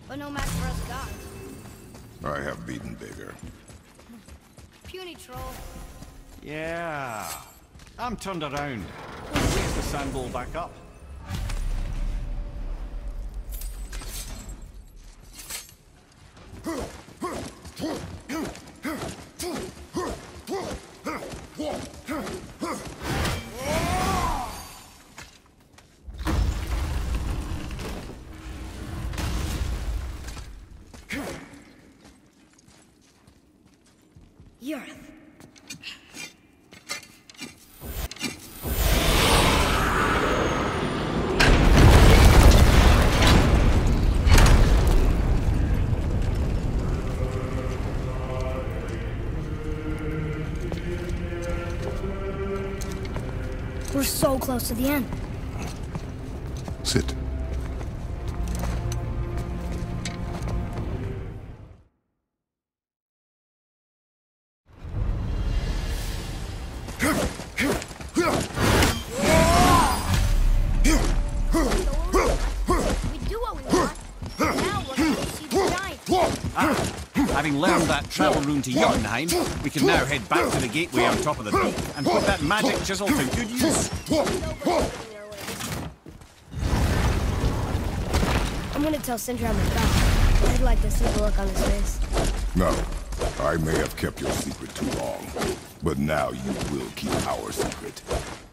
but no match for us gods. I have beaten bigger. Puny troll. Yeah. I'm turned around. Raise the sandball back up. Yarth. We're so close to the end. Sit. Having learned that travel rune to Jotunheim, we can now head back to the gateway on top of the peak and put that magic chisel to good use. I'm gonna tell Sindri I'm back. I'd like to see the look on his face. No, I may have kept your secret too long, but now you will keep our secret.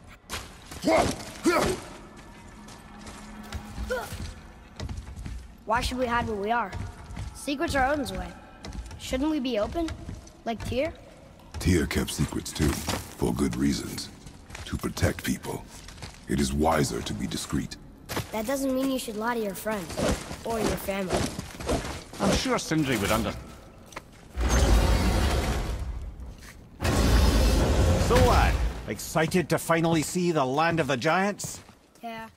Why should we hide where we are? Secrets are Odin's way. Shouldn't we be open? Like Tyr? Tyr kept secrets too, for good reasons. To protect people. It is wiser to be discreet. That doesn't mean you should lie to your friends. Or your family. I'm sure Sindri would So, lad, excited to finally see the land of the giants? Yeah.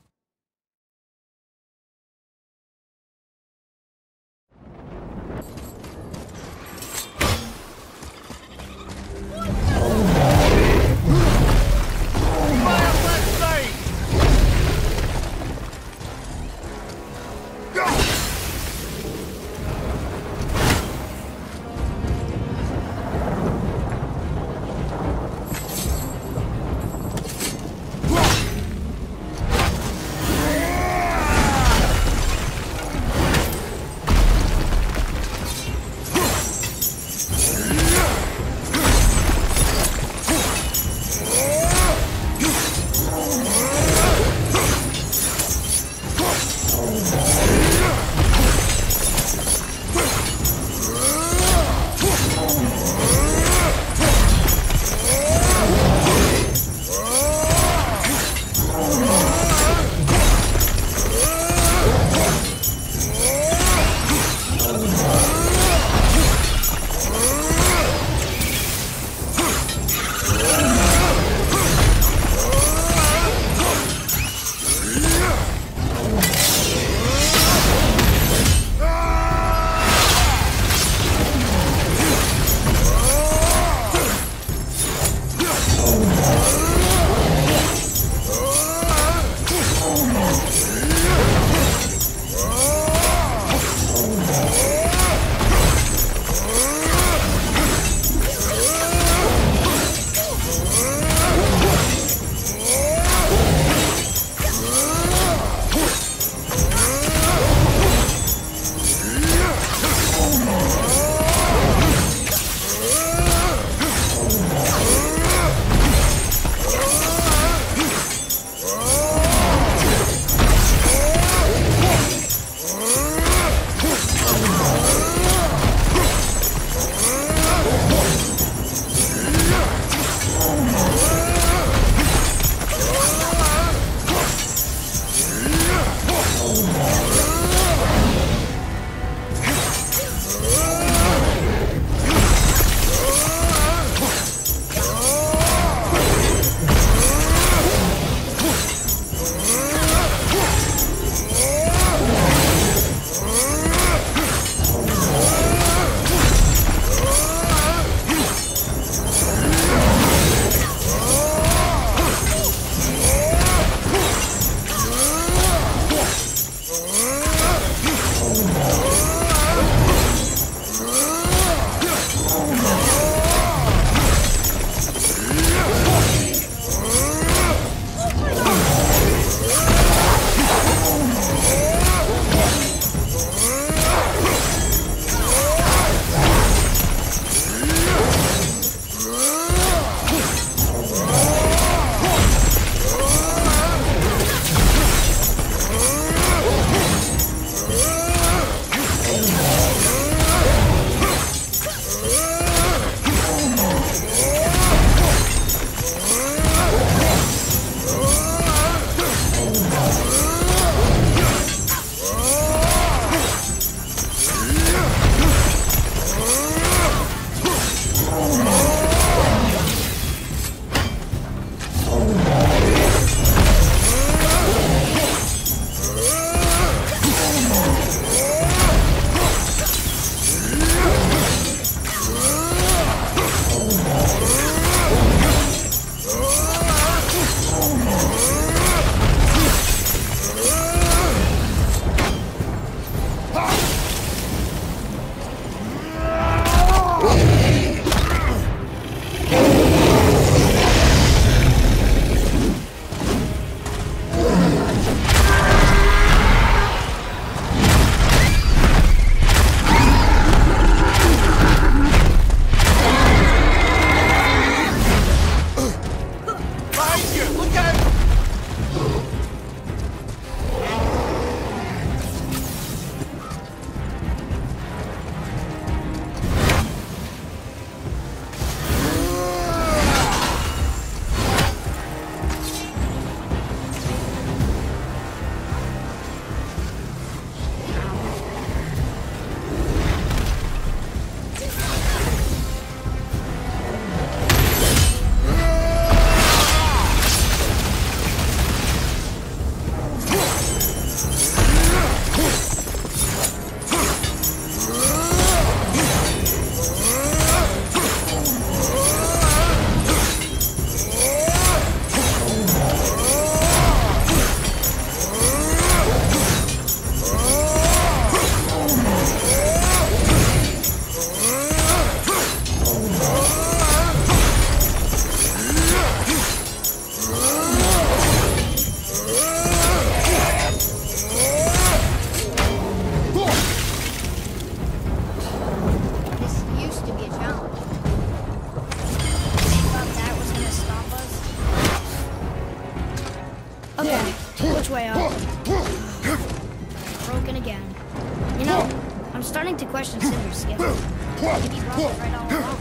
starting to question Cinder's skill. Maybe Rob was right all along.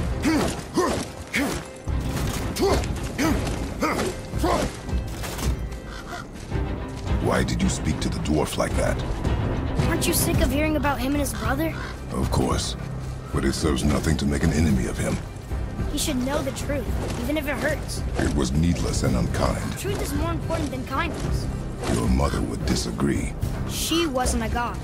Why did you speak to the dwarf like that? Aren't you sick of hearing about him and his brother? Of course. But it serves nothing to make an enemy of him. He should know the truth, even if it hurts. It was needless and unkind. Truth is more important than kindness. Your mother would disagree. She wasn't a god.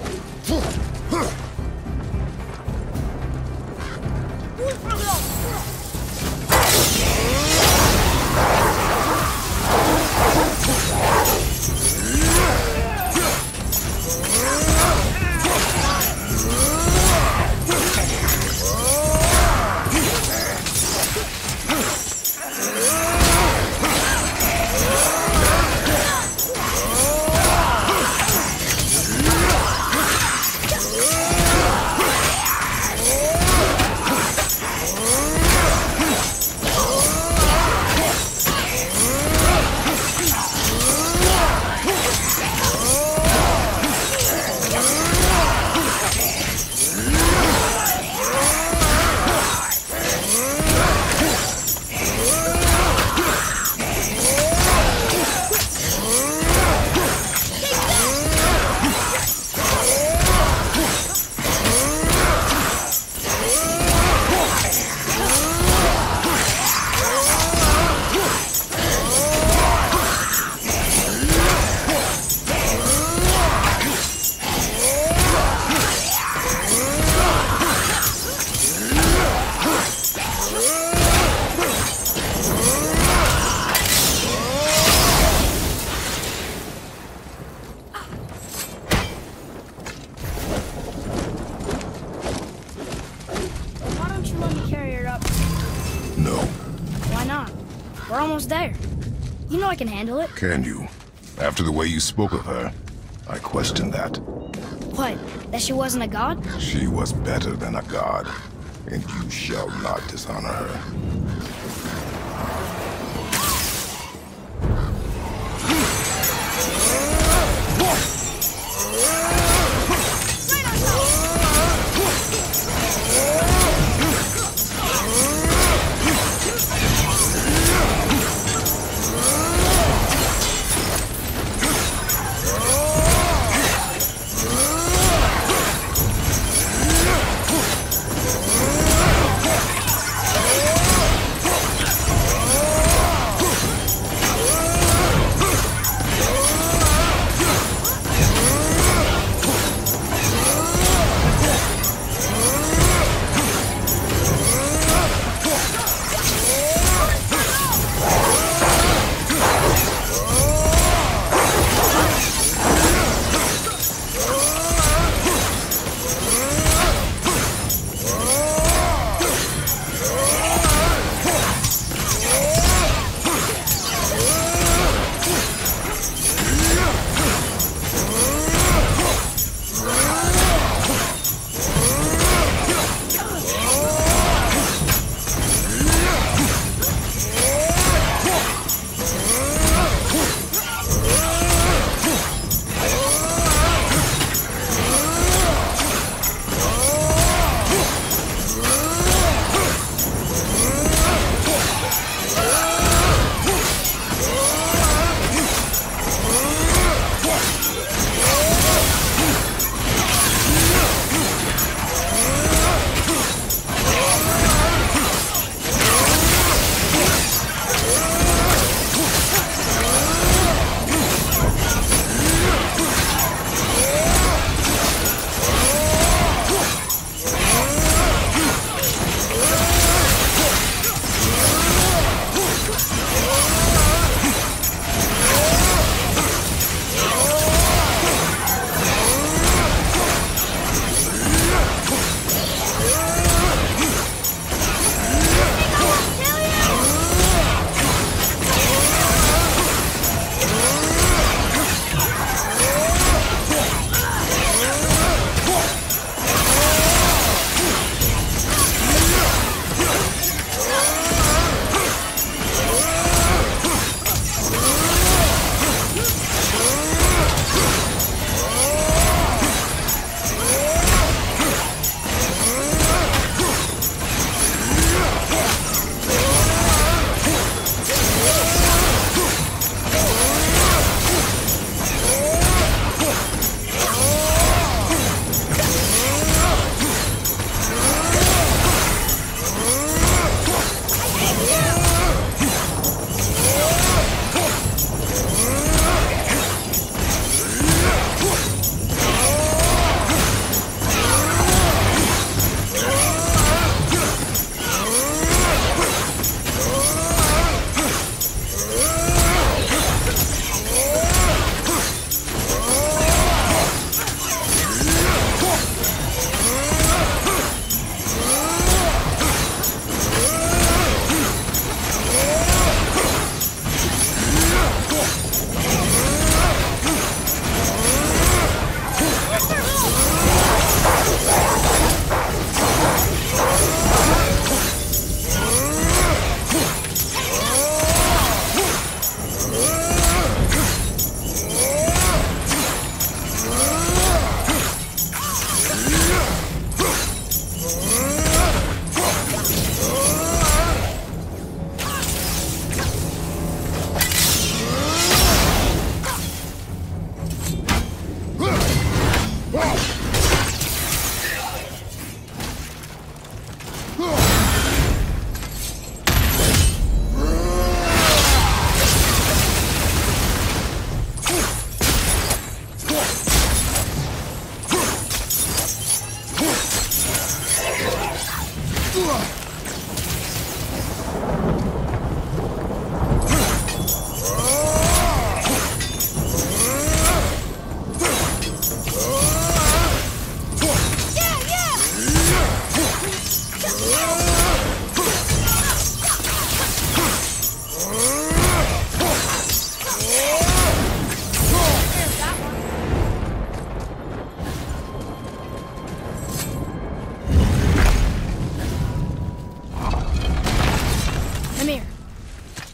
We're almost there. You know I can handle it. Can you? After the way you spoke of her, I question that. What? That she wasn't a god? She was better than a god, and you shall not dishonor her.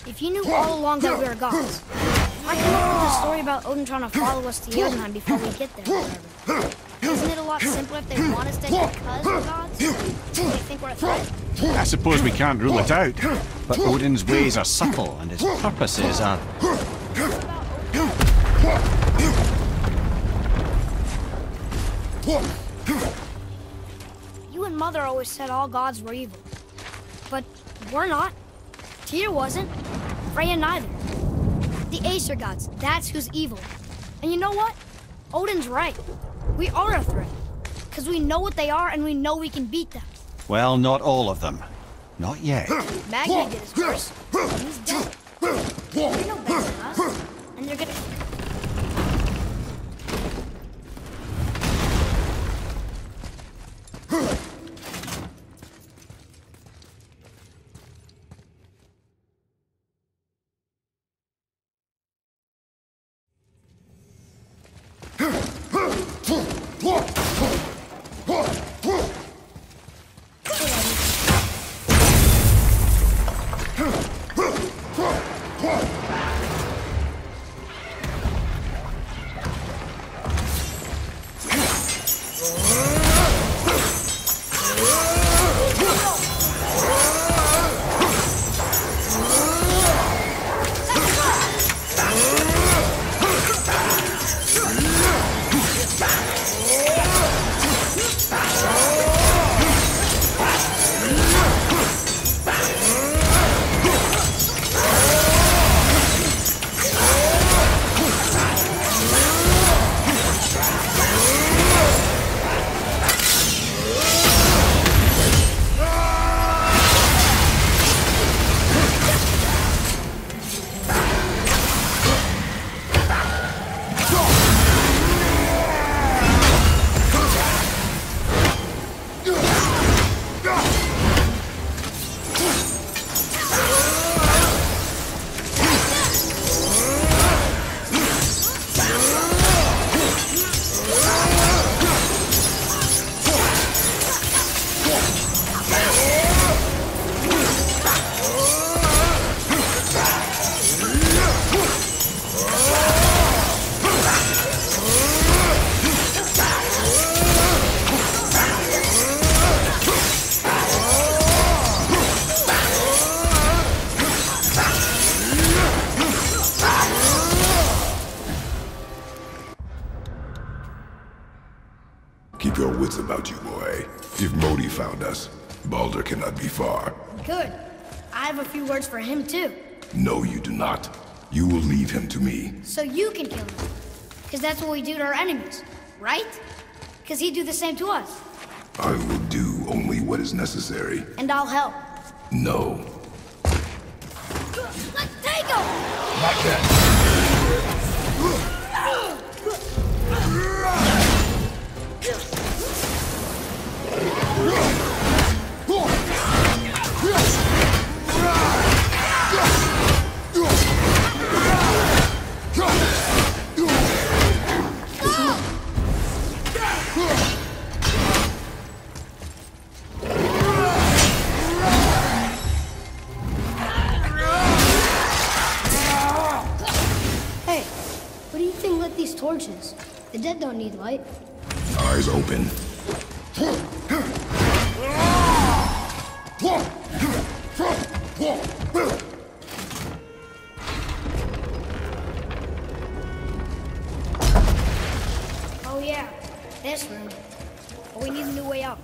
If you knew all along that we were gods, why come up with a story about Odin trying to follow us to Jotunheim before we get there or whatever? Isn't it a lot simpler if they want us dead because we're gods? Do they think we're a threat? I suppose we can't rule it out, but Odin's ways are subtle and his purposes are... You and Mother always said all gods were evil. But we're not. Tyr wasn't. Freya neither. The Aesir gods, that's who's evil. And you know what? Odin's right. We are a threat. Because we know what they are and we know we can beat them. Well, not all of them. Not yet. Magni did his worst. And he's dead. They're no better than us. And they're gonna... Keep your wits about you, boy. If Modi found us, Baldur cannot be far. Good. I have a few words for him, too. No, you do not. You will leave him to me. So you can kill him. Because that's what we do to our enemies, right? Because he'd do the same to us. I will do only what is necessary. And I'll help. No. Let's take him! Not yet. Hey, what do you think lit these torches? The dead don't need light. Eyes open. Oh yeah, this room. But we need a new way out.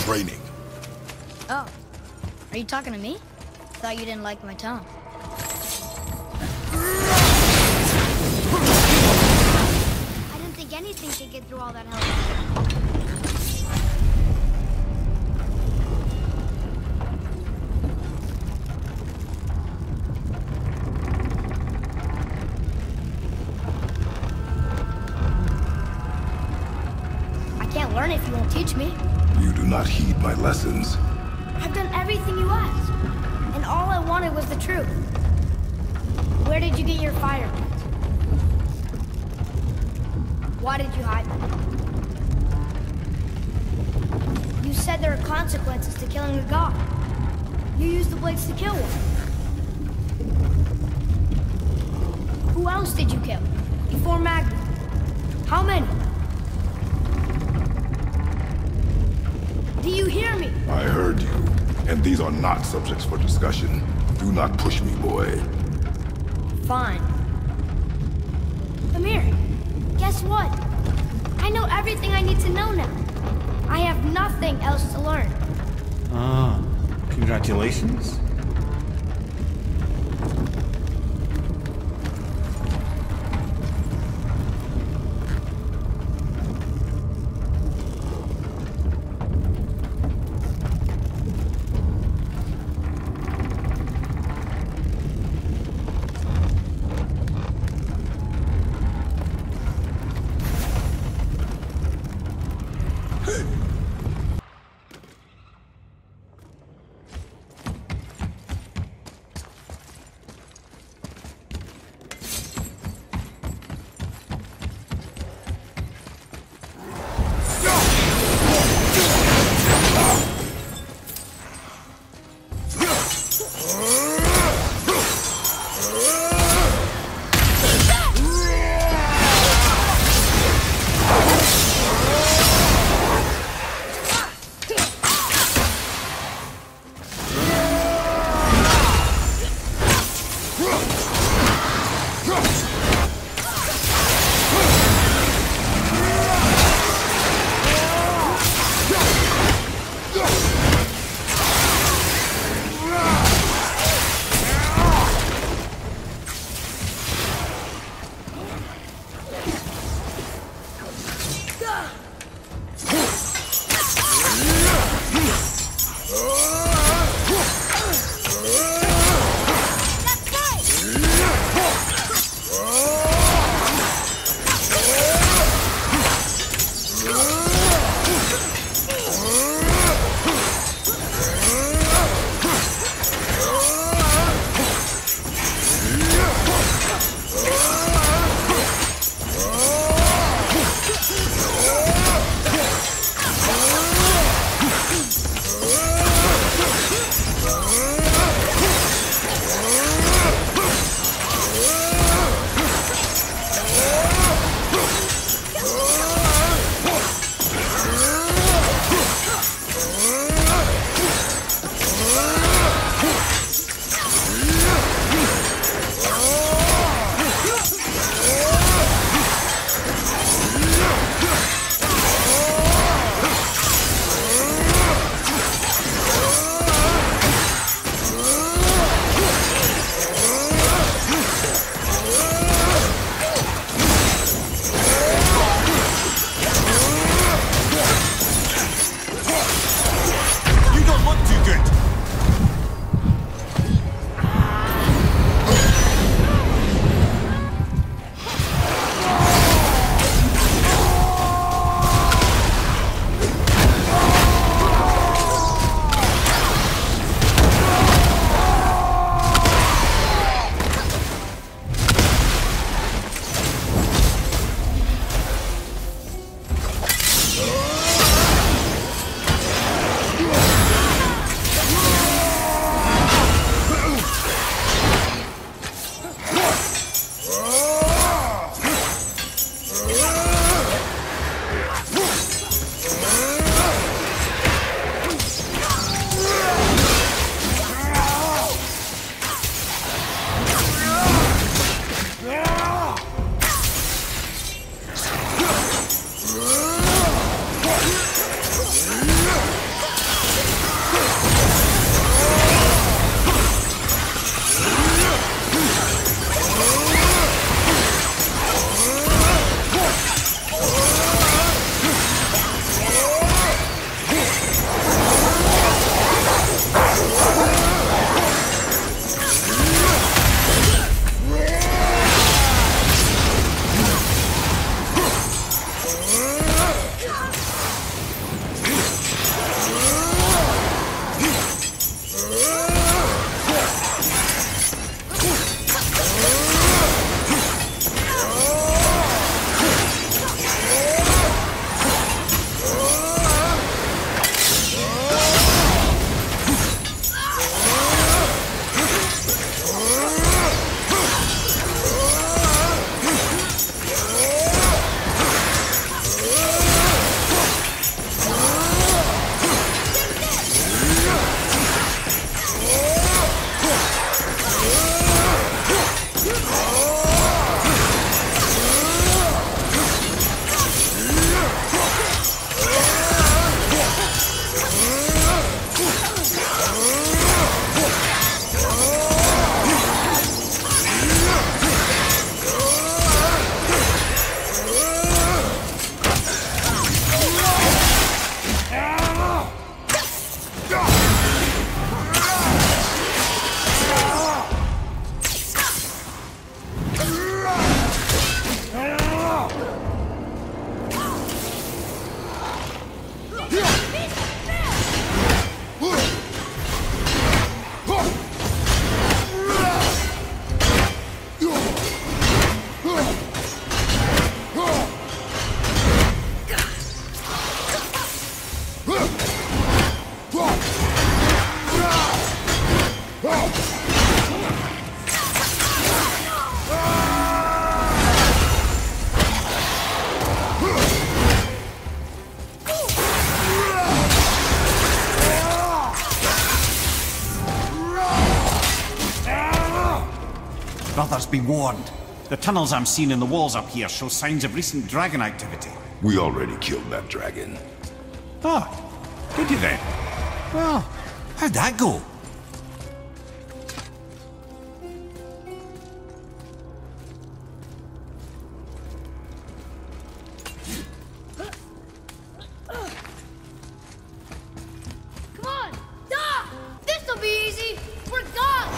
training. Oh. Are you talking to me? Thought you didn't like my tone. I didn't think anything could get through all that hell. I can't learn if you won't teach me. You do not heed my lessons. I've done everything you asked, and all I wanted was the truth. Where did you get your fire? Why did you hide them? You said there are consequences to killing a god. You used the blades to kill one. Who else did you kill? Before Magna? How many? Do you hear me? I heard you, and these are not subjects for discussion. Do not push me, boy. Fine. Amir, guess what? I know everything I need to know now. I have nothing else to learn. Ah, congratulations. brothers be warned. The tunnels I'm seeing in the walls up here show signs of recent dragon activity. We already killed that dragon. Oh, did you then? Well, how'd that go? Come on! Duh! This'll be easy! We're gone!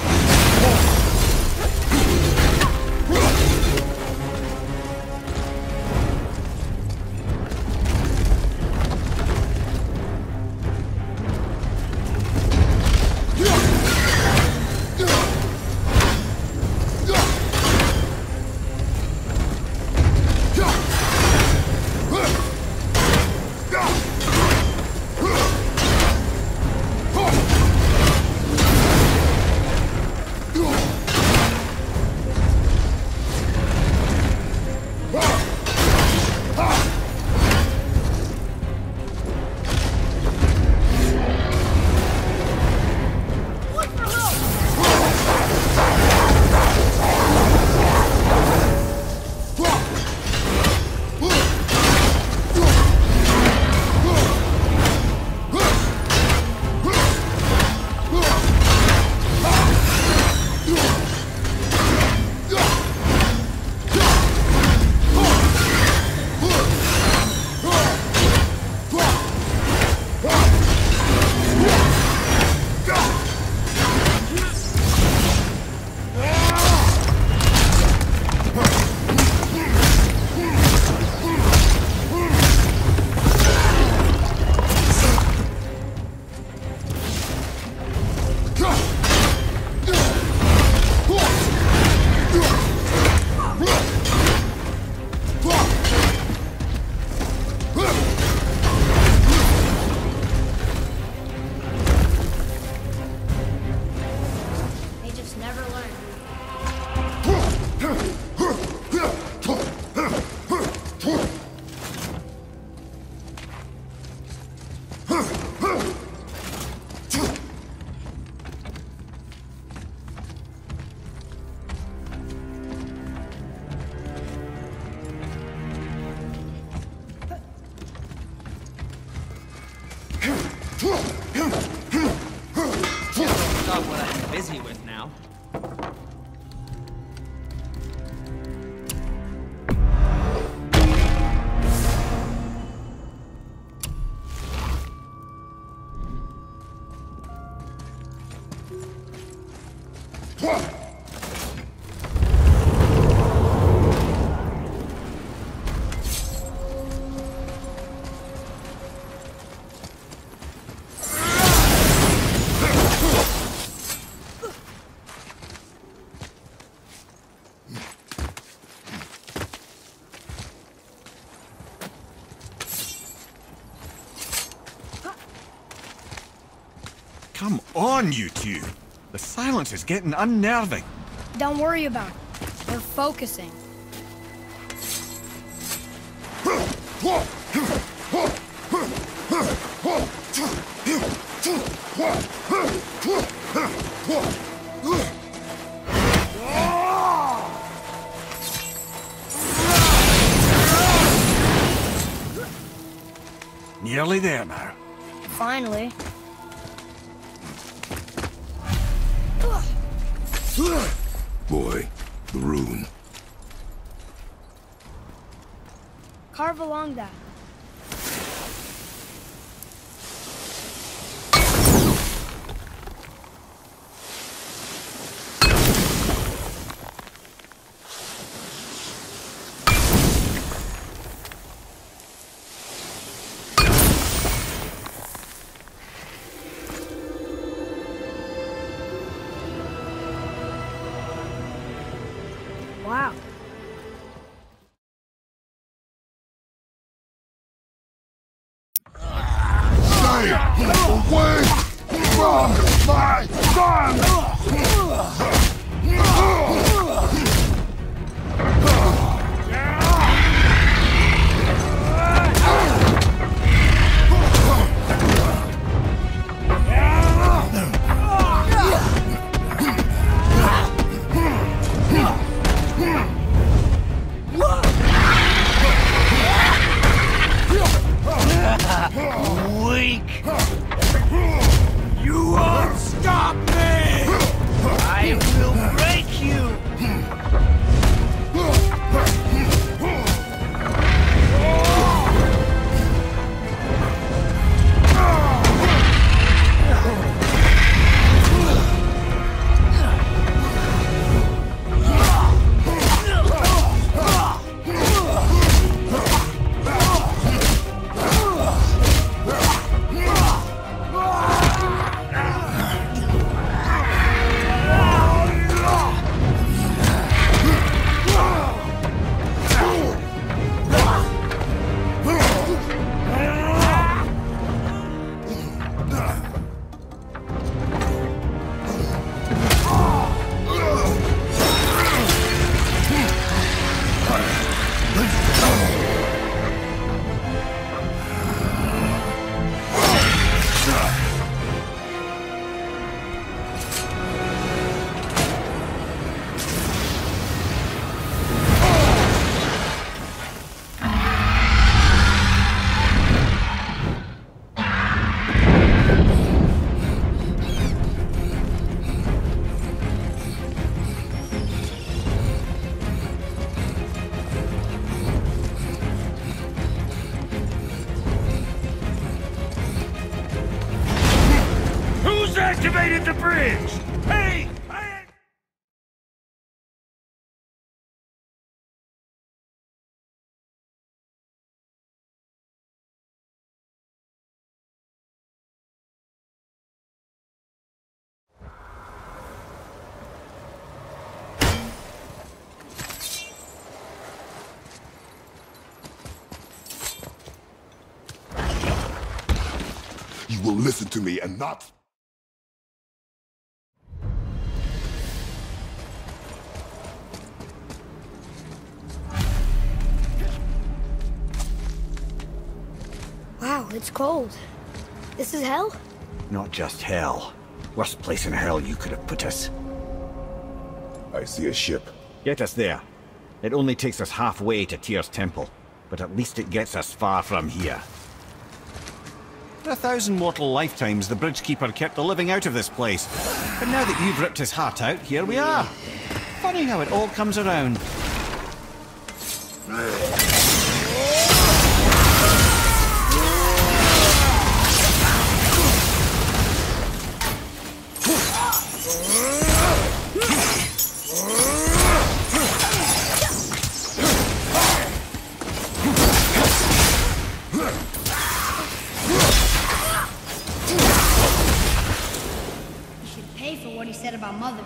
Not what I'm busy with now. Come on, you two. The silence is getting unnerving. Don't worry about it. We're focusing. Nearly there now. Finally. Boy, the rune. Carve along that. Wow. Stay away from my son! weak. You won't stop me! I will break you. Activated the bridge! Hey! You will listen to me and not... Wow, it's cold. This is hell? Not just hell. Worst place in hell you could have put us. I see a ship. Get us there. It only takes us halfway to Tyr's temple, but at least it gets us far from here. For 1,000 mortal lifetimes, the Bridgekeeper kept the living out of this place. But now that you've ripped his heart out, here we are. Funny how it all comes around. Said about Mother.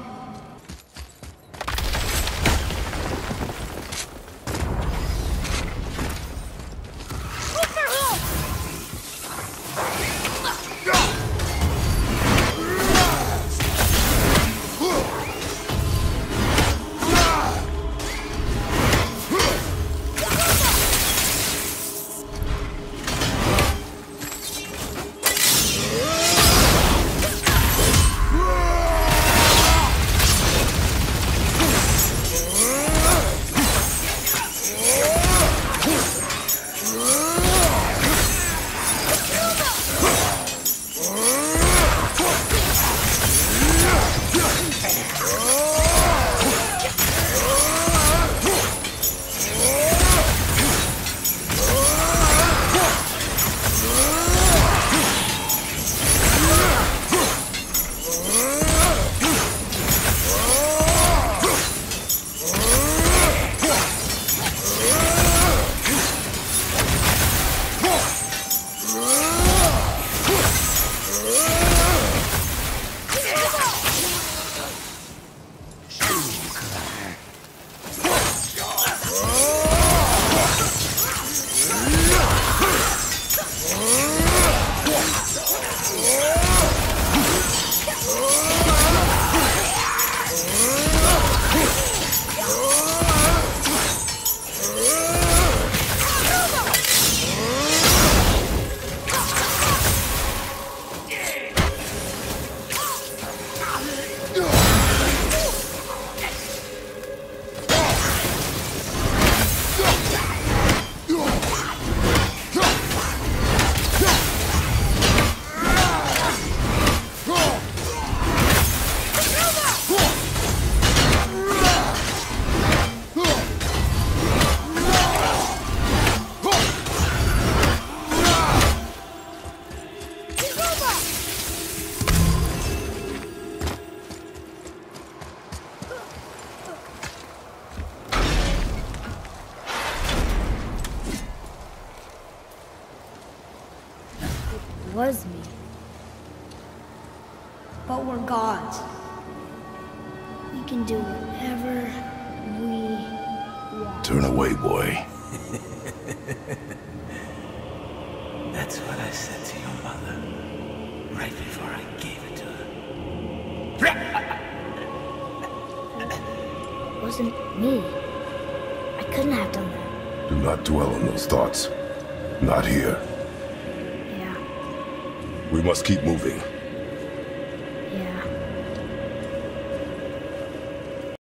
was me. But we're gods. We can do whatever we want. Turn away, boy. That's what I said to your mother, right before I gave it to her. It wasn't me. I couldn't have done that. Do not dwell on those thoughts. Not here. Yeah, We must keep moving. yeah.